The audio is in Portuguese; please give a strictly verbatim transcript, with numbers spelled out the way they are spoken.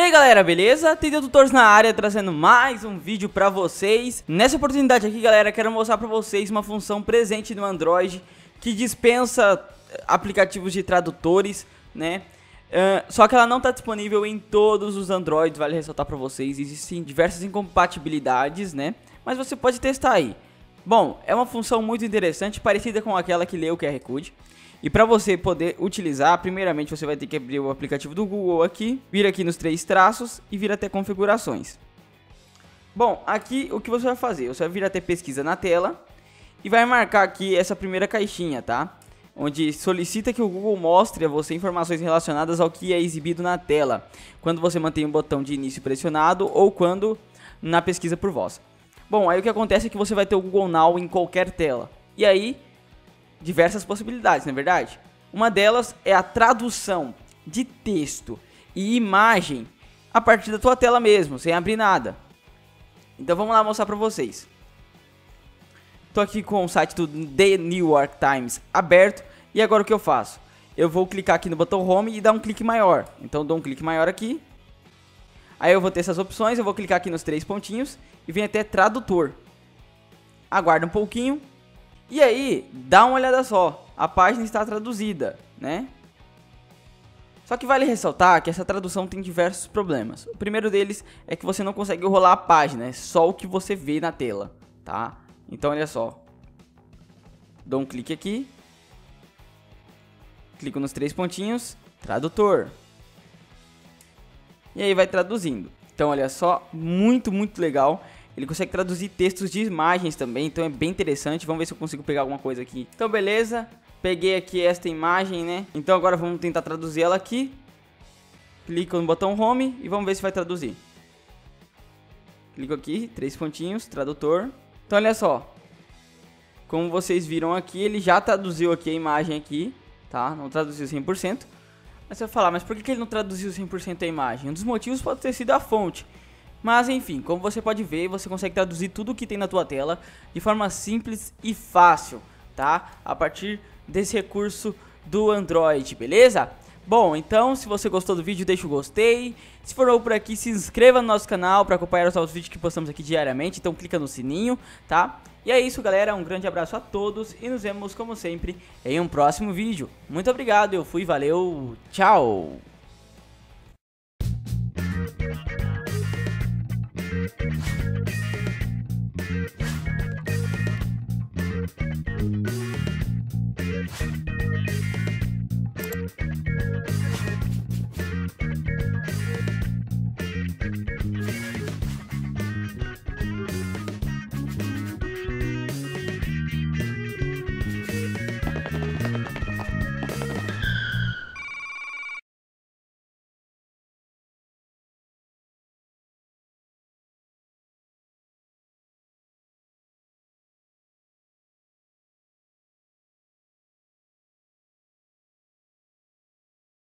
aí galera, beleza? Tentei Tutores na área, trazendo mais um vídeo pra vocês. Nessa oportunidade aqui galera, quero mostrar pra vocês uma função presente no Android que dispensa aplicativos de tradutores, né? Uh, só que ela não está disponível em todos os Androids, vale ressaltar pra vocês. Existem diversas incompatibilidades, né? Mas você pode testar aí. Bom, é uma função muito interessante, parecida com aquela que lê o Q R Code. E para você poder utilizar, primeiramente você vai ter que abrir o aplicativo do Google aqui, vir aqui nos três traços e vir até configurações. Bom, aqui o que você vai fazer? Você vai vir até pesquisa na tela e vai marcar aqui essa primeira caixinha, tá? Onde solicita que o Google mostre a você informações relacionadas ao que é exibido na tela, quando você mantém o botão de início pressionado ou quando na pesquisa por voz. Bom, aí o que acontece é que você vai ter o Google Now em qualquer tela. E aí, diversas possibilidades, não é verdade? Uma delas é a tradução de texto e imagem a partir da tua tela mesmo, sem abrir nada. Então vamos lá mostrar para vocês. Estou aqui com o site do The New York Times aberto e agora o que eu faço? Eu vou clicar aqui no botão Home e dar um clique maior. Então dou um clique maior aqui. Aí eu vou ter essas opções, eu vou clicar aqui nos três pontinhos e vem até tradutor. Aguarda um pouquinho. E aí, dá uma olhada só, a página está traduzida, né? Só que vale ressaltar que essa tradução tem diversos problemas. O primeiro deles é que você não consegue rolar a página, é só o que você vê na tela, tá? Então olha só, dou um clique aqui, clico nos três pontinhos, tradutor. E aí vai traduzindo. Então olha só, muito, muito legal. Ele consegue traduzir textos de imagens também, então é bem interessante. Vamos ver se eu consigo pegar alguma coisa aqui. Então beleza, peguei aqui esta imagem, né? Então agora vamos tentar traduzir ela aqui. Clico no botão Home e vamos ver se vai traduzir. Clico aqui, três pontinhos, tradutor. Então olha só, como vocês viram aqui, ele já traduziu aqui a imagem aqui, tá? Não traduziu cem por cento. Mas você vai falar, mas por que ele não traduziu cem por cento a imagem? Um dos motivos pode ter sido a fonte. Mas enfim, como você pode ver, você consegue traduzir tudo o que tem na tua tela de forma simples e fácil, tá? A partir desse recurso do Android, beleza? Bom, então se você gostou do vídeo, deixa o gostei. Se for novo por aqui, se inscreva no nosso canal para acompanhar os novos vídeos que postamos aqui diariamente. Então clica no sininho, tá? E é isso galera, um grande abraço a todos e nos vemos como sempre em um próximo vídeo. Muito obrigado, eu fui, valeu, tchau! We'll be right back.